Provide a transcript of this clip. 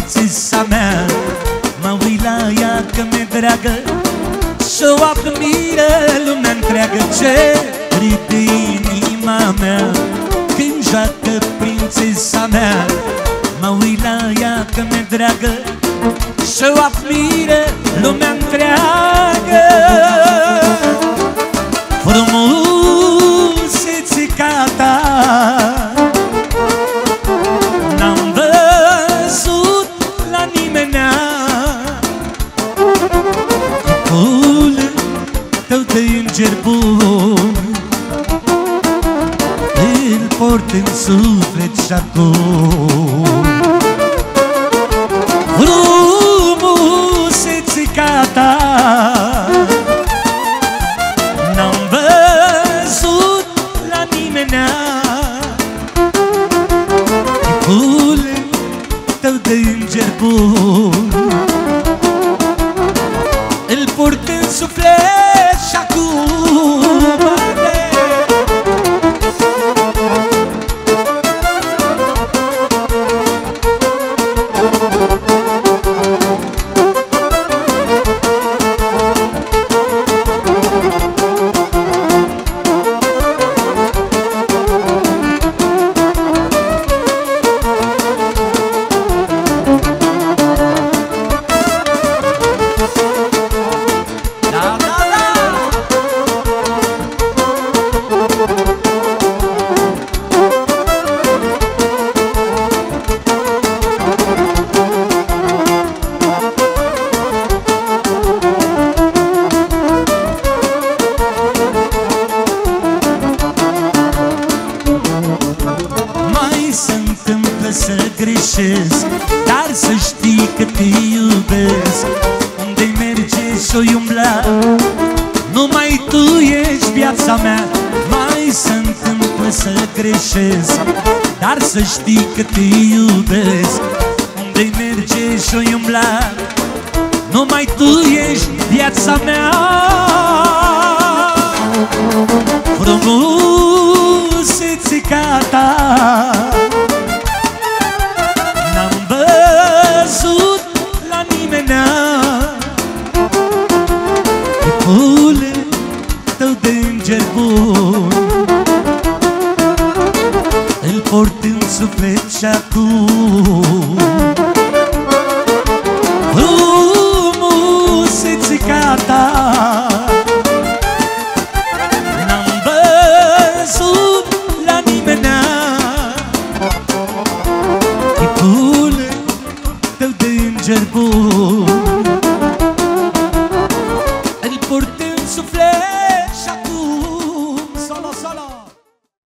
prințesa mea. Mă uit la ea că mi-e dragă și-o admiră lumea întreagă. Ce ride inima mea când joacă prințesa mea. Mă uit la ea că mi-e dragă și-o admiră lumea întreagă. Frumusețea ta n-am văzut la nimenea. Chipul tău de înger bun îl port în suflet și-acum. Frumusețea ta n-am văzut la nimenea. Chipul tău de înger bun îl port în suflet și-acum. Dar să știi că te iubesc. Unde-i merge și-o-i umbla, numai tu ești viața mea. Mai se întâmplă să greșesc, dar să știi că te iubesc. Unde-i merge și-o-i umbla, numai tu ești viața mea.